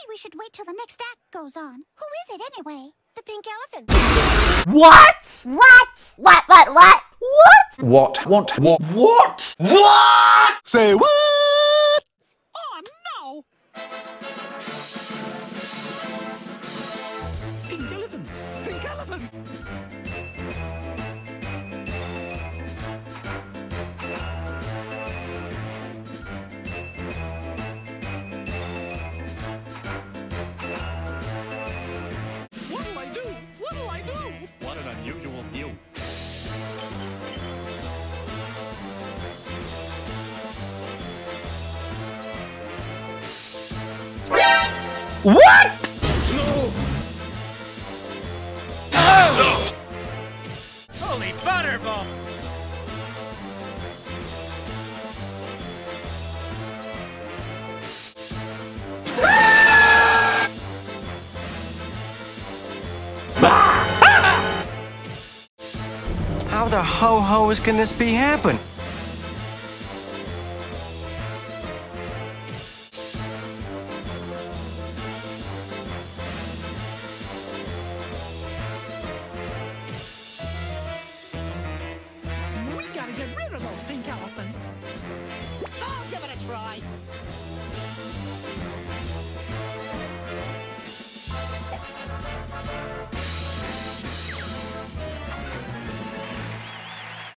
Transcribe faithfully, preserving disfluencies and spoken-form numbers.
Maybe we should wait till the next act goes on. Who is it anyway? The pink elephant. What? What? What, what, what? What? What? What? What? What? What? Say what? Oh, no! Pink elephants! Pink elephants! What'll I do? What'll I do? What an unusual view. What? Oh! Holy butterball! How the ho-hos can this be happen?